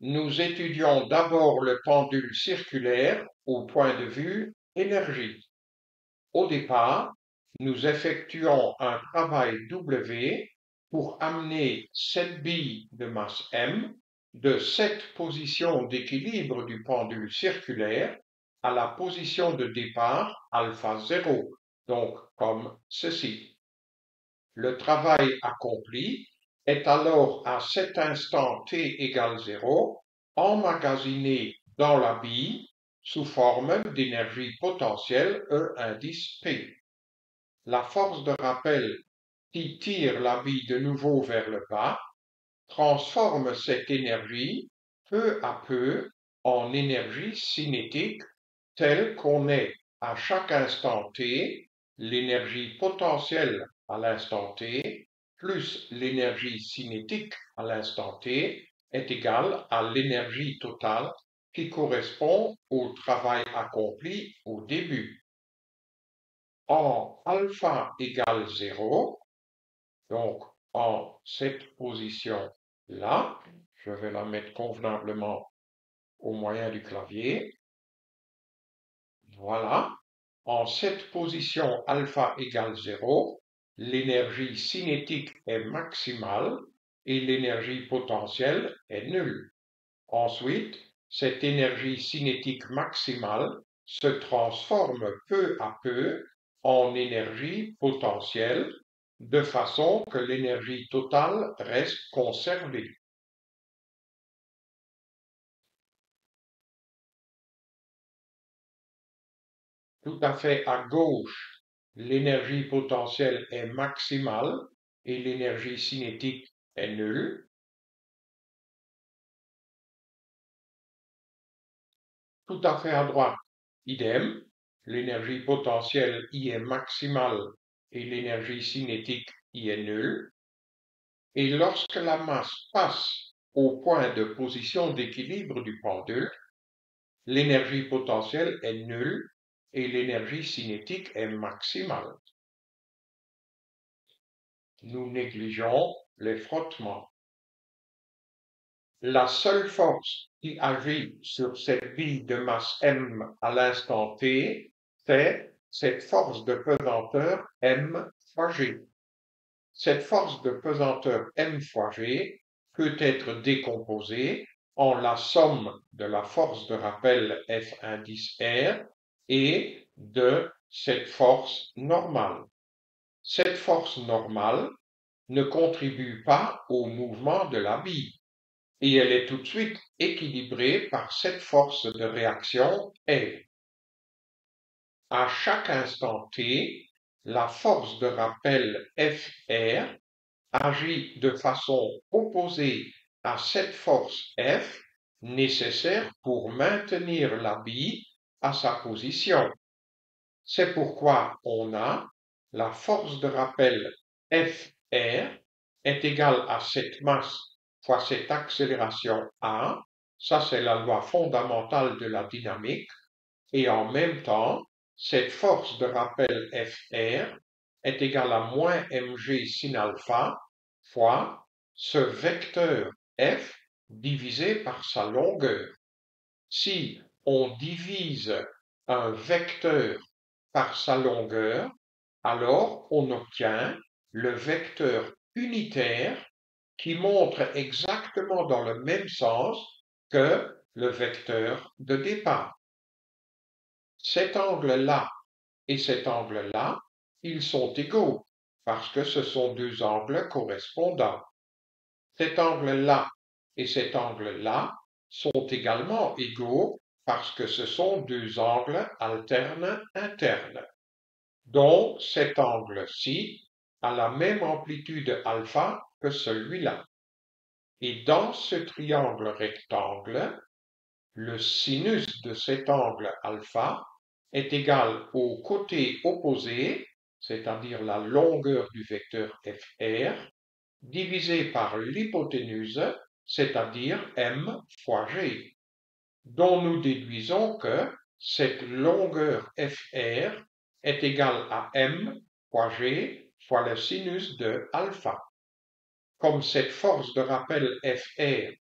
Nous étudions d'abord le pendule circulaire au point de vue énergie. Au départ, nous effectuons un travail W pour amener 7 billes de masse M de cette position d'équilibre du pendule circulaire à la position de départ alpha 0, donc comme ceci. Le travail accompli est alors à cet instant t égale 0 emmagasiné dans la bille sous forme d'énergie potentielle E indice P. La force de rappel qui tire la bille de nouveau vers le bas transforme cette énergie peu à peu en énergie cinétique telle qu'on est à chaque instant t l'énergie potentielle à l'instant t plus l'énergie cinétique à l'instant t est égale à l'énergie totale qui correspond au travail accompli au début. En alpha égale 0, donc en cette position-là, je vais la mettre convenablement au moyen du clavier. Voilà. En cette position alpha égale 0, l'énergie cinétique est maximale et l'énergie potentielle est nulle. Ensuite, cette énergie cinétique maximale se transforme peu à peu en énergie potentielle de façon que l'énergie totale reste conservée. Tout à fait à gauche, l'énergie potentielle est maximale et l'énergie cinétique est nulle. Tout à fait à droite, idem, l'énergie potentielle y est maximale et l'énergie cinétique y est nulle. Et lorsque la masse passe au point de position d'équilibre du pendule, l'énergie potentielle est nulle et l'énergie cinétique est maximale. Nous négligeons les frottements. La seule force qui agit sur cette bille de masse M à l'instant t, c'est cette force de pesanteur M fois G. Cette force de pesanteur M fois G peut être décomposée en la somme de la force de rappel F indice R et de cette force normale. Cette force normale ne contribue pas au mouvement de la bille et elle est tout de suite équilibrée par cette force de réaction R. À chaque instant t, la force de rappel Fr agit de façon opposée à cette force F nécessaire pour maintenir la bille à sa position. C'est pourquoi on a la force de rappel Fr est égale à cette masse fois cette accélération A, ça c'est la loi fondamentale de la dynamique, et en même temps, cette force de rappel Fr est égale à moins mg sin alpha fois ce vecteur F divisé par sa longueur. Si on divise un vecteur par sa longueur, alors on obtient le vecteur unitaire qui montre exactement dans le même sens que le vecteur de départ. Cet angle-là et cet angle-là, ils sont égaux parce que ce sont deux angles correspondants. Cet angle-là et cet angle-là sont également égaux parce que ce sont deux angles alternes internes. Donc cet angle-ci a la même amplitude alpha que celui-là. Et dans ce triangle rectangle, le sinus de cet angle alpha est égal au côté opposé, c'est-à-dire la longueur du vecteur FR, divisé par l'hypoténuse, c'est-à-dire M fois G, dont nous déduisons que cette longueur FR est égale à M fois G fois le sinus de alpha. Comme cette force de rappel Fr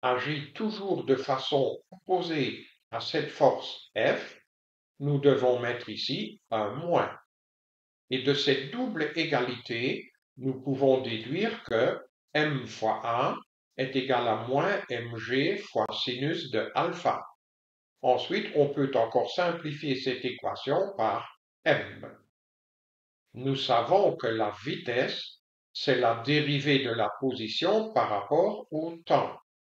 agit toujours de façon opposée à cette force F, nous devons mettre ici un moins. Et de cette double égalité, nous pouvons déduire que m fois A est égal à moins mg fois sinus de alpha. Ensuite, on peut encore simplifier cette équation par m. Nous savons que la vitesse, c'est la dérivée de la position par rapport au temps.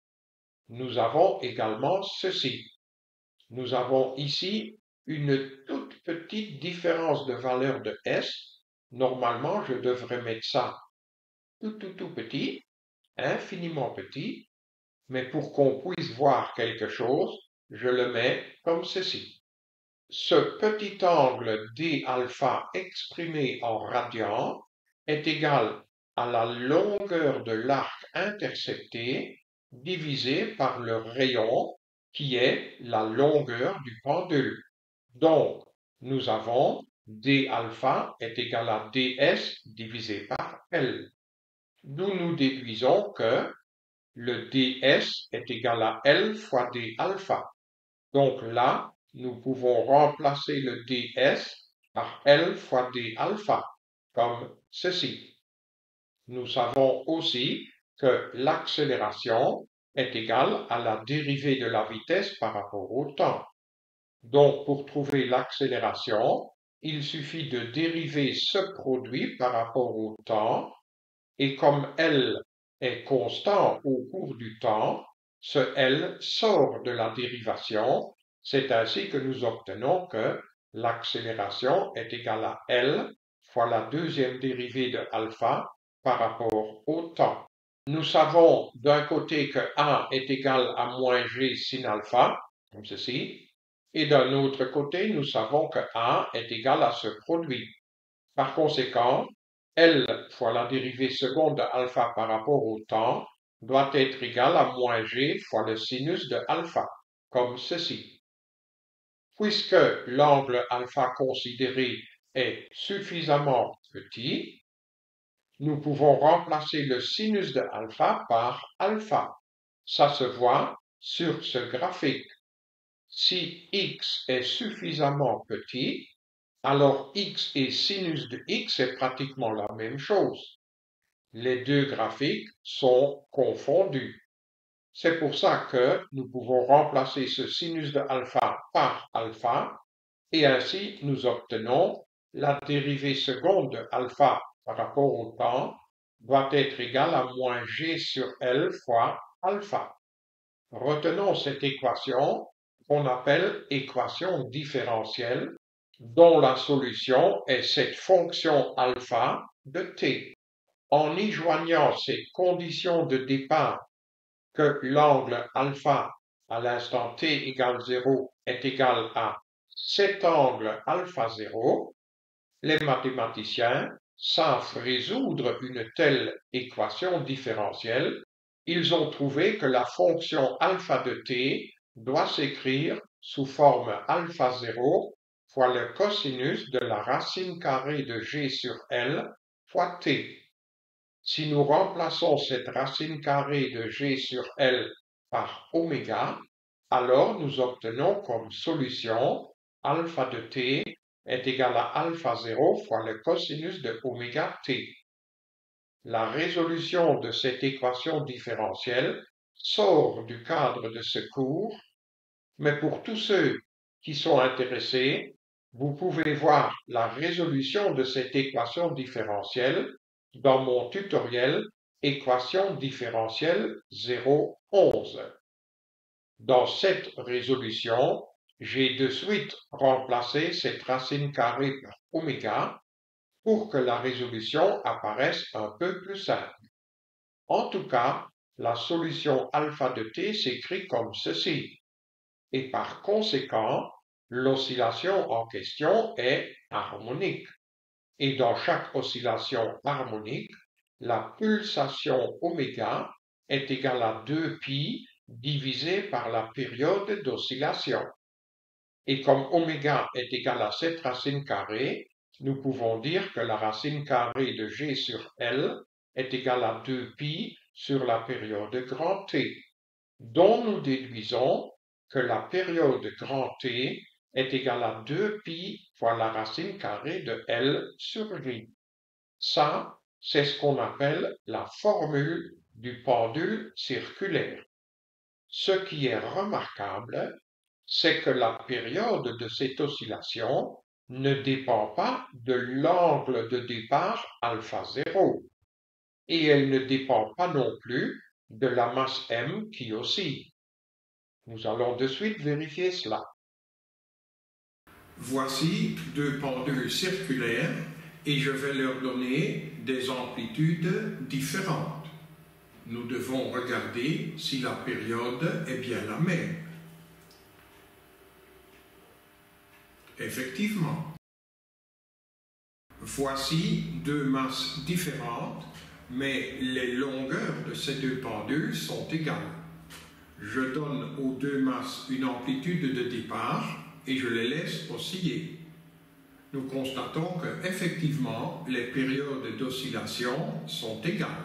Nous avons également ceci. Nous avons ici une toute petite différence de valeur de S. Normalement, je devrais mettre ça tout petit, infiniment petit, mais pour qu'on puisse voir quelque chose, je le mets comme ceci. Ce petit angle d alpha exprimé en radians est égal à la longueur de l'arc intercepté divisé par le rayon qui est la longueur du pendule. Donc, nous avons d alpha est égal à ds divisé par L. D'où nous déduisons que le ds est égal à L fois d alpha. Donc là, nous pouvons remplacer le ds par L fois d alpha, comme ceci. Nous savons aussi que l'accélération est égale à la dérivée de la vitesse par rapport au temps. Donc, pour trouver l'accélération, il suffit de dériver ce produit par rapport au temps, et comme L est constant au cours du temps, ce L sort de la dérivation. C'est ainsi que nous obtenons que l'accélération est égale à L fois la deuxième dérivée de alpha par rapport au temps. Nous savons d'un côté que A est égal à moins G sin alpha, comme ceci, et d'un autre côté, nous savons que A est égal à ce produit. Par conséquent, L fois la dérivée seconde de alpha par rapport au temps doit être égal à moins G fois le sinus de alpha, comme ceci. Puisque l'angle alpha considéré est suffisamment petit, nous pouvons remplacer le sinus de alpha par alpha. Ça se voit sur ce graphique. Si x est suffisamment petit, alors x et sinus de x est pratiquement la même chose. Les deux graphiques sont confondus. C'est pour ça que nous pouvons remplacer ce sinus de alpha par alpha, et ainsi nous obtenons la dérivée seconde de alpha par rapport au temps doit être égale à moins g sur L fois alpha. Retenons cette équation qu'on appelle équation différentielle, dont la solution est cette fonction alpha de t. En y joignant ces conditions de départ que l'angle alpha à l'instant t égale 0 est égal à cet angle alpha 0, les mathématiciens savent résoudre une telle équation différentielle. Ils ont trouvé que la fonction alpha de t doit s'écrire sous forme alpha 0 fois le cosinus de la racine carrée de g sur L fois t. Si nous remplaçons cette racine carrée de g sur L par oméga, alors nous obtenons comme solution alpha de t est égal à alpha 0 fois le cosinus de oméga t. La résolution de cette équation différentielle sort du cadre de ce cours, mais pour tous ceux qui sont intéressés, vous pouvez voir la résolution de cette équation différentielle dans mon tutoriel Équation différentielle 011. Dans cette résolution, j'ai de suite remplacé cette racine carrée par oméga pour que la résolution apparaisse un peu plus simple. En tout cas, la solution alpha de t s'écrit comme ceci. Et par conséquent, l'oscillation en question est harmonique. Et dans chaque oscillation harmonique, la pulsation oméga est égale à 2π divisé par la période d'oscillation. Et comme oméga est égal à cette racine carrée, nous pouvons dire que la racine carrée de g sur L est égale à 2π sur la période grand T. dont nous déduisons que la période grand T est égale à 2π fois la racine carrée de L sur J. Ça, c'est ce qu'on appelle la formule du pendule circulaire. Ce qui est remarquable, c'est que la période de cette oscillation ne dépend pas de l'angle de départ alpha 0 et elle ne dépend pas non plus de la masse m qui oscille. Nous allons de suite vérifier cela. Voici deux pendules circulaires et je vais leur donner des amplitudes différentes. Nous devons regarder si la période est bien la même. Effectivement. Voici deux masses différentes, mais les longueurs de ces deux pendules sont égales. Je donne aux deux masses une amplitude de départ et je les laisse osciller. Nous constatons que, effectivement, les périodes d'oscillation sont égales.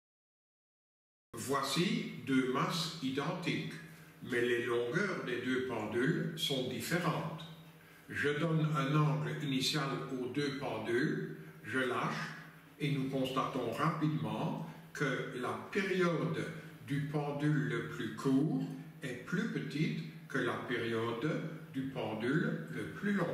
Voici deux masses identiques, mais les longueurs des deux pendules sont différentes. Je donne un angle initial aux deux pendules, je lâche et nous constatons rapidement que la période du pendule le plus court est plus petite que la période du pendule le plus long.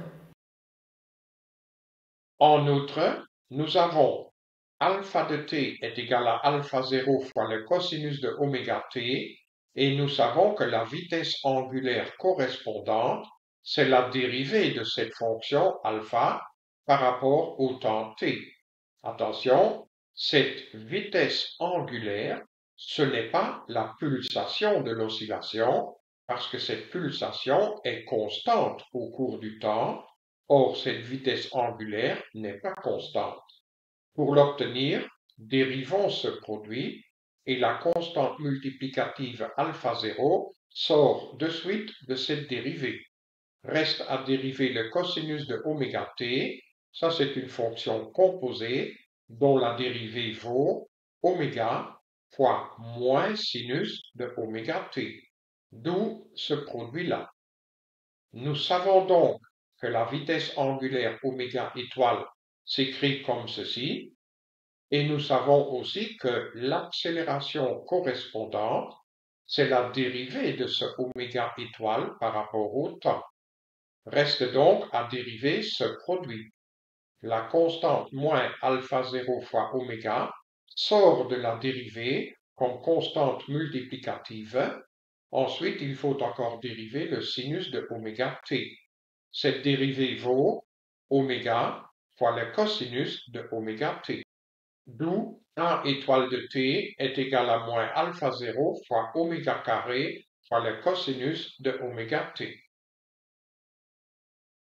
En outre, nous avons alpha de t est égal à alpha 0 fois le cosinus de oméga t, et nous savons que la vitesse angulaire correspondante, c'est la dérivée de cette fonction alpha par rapport au temps t. Attention, cette vitesse angulaire, ce n'est pas la pulsation de l'oscillation, parce que cette pulsation est constante au cours du temps. Or, cette vitesse angulaire n'est pas constante. Pour l'obtenir, dérivons ce produit et la constante multiplicative alpha 0 sort de suite de cette dérivée. Reste à dériver le cosinus de oméga t, ça c'est une fonction composée dont la dérivée vaut oméga fois moins sinus de oméga t, d'où ce produit-là. Nous savons donc que la vitesse angulaire oméga étoile s'écrit comme ceci, et nous savons aussi que l'accélération correspondante, c'est la dérivée de ce oméga étoile par rapport au temps. Reste donc à dériver ce produit. La constante moins alpha 0 fois oméga sort de la dérivée comme constante multiplicative. Ensuite, il faut encore dériver le sinus de oméga t. Cette dérivée vaut oméga fois le cosinus de oméga t. D'où A étoile de t est égal à moins alpha 0 fois oméga carré fois le cosinus de oméga t.